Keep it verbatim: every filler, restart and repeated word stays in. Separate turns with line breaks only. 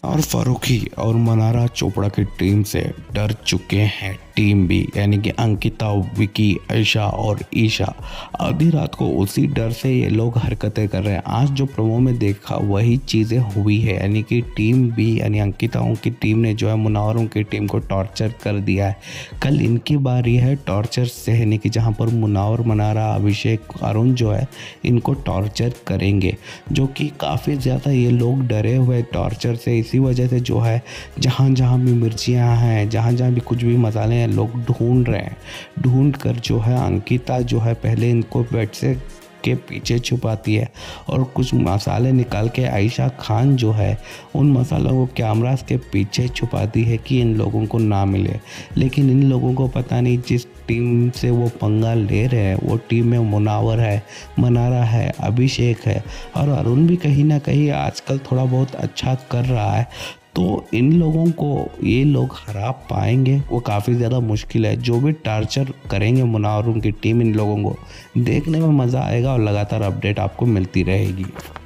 और फारूकी और मनारा चोपड़ा की टीम से डर चुके हैं टीम भी, यानी कि अंकिता, विकी, आयशा और ईशा। आधी रात को उसी डर से ये लोग हरकतें कर रहे हैं। आज जो प्रोमो में देखा वही चीज़ें हुई है, यानी कि टीम भी यानी अंकिताओं की टीम ने जो है मुनावरों की टीम को टॉर्चर कर दिया है। कल इनकी बारी है टॉर्चर सहने की, जहाँ पर मुनावर, मनारा, अभिषेक, अरुण जो है इनको टॉर्चर करेंगे, जो कि काफ़ी ज़्यादा ये लोग डरे हुए टॉर्चर से। इसी वजह से जो है जहाँ जहाँ भी मिर्चियाँ हैं, जहाँ जहाँ भी कुछ भी मसाले हैं, लोग ढूंढ रहे हैं। ढूंढ कर जो है अंकिता जो है पहले इनको बेड से के पीछे छुपाती है और कुछ मसाले निकाल के आयशा खान जो है उन मसालों को कैमरास के पीछे छुपाती है कि इन लोगों को ना मिले। लेकिन इन लोगों को पता नहीं जिस टीम से वो पंगा ले रहे हैं वो टीम में मुनावर है, मनारा है, अभिषेक है और अरुण भी कहीं ना कहीं आजकल थोड़ा बहुत अच्छा कर रहा है। तो इन लोगों को ये लोग हरा पाएंगे वो काफ़ी ज़्यादा मुश्किल है। जो भी टार्चर करेंगे मुनावरों की टीम इन लोगों को, देखने में मज़ा आएगा और लगातार अपडेट आपको मिलती रहेगी।